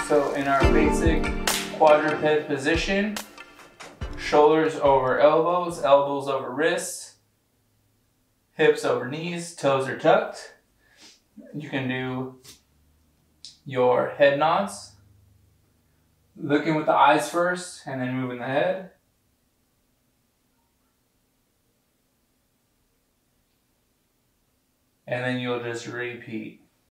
So in our basic quadruped position, shoulders over elbows, elbows over wrists, hips over knees, toes are tucked. You can do your head nods, looking with the eyes first and then moving the head. And then you'll just repeat.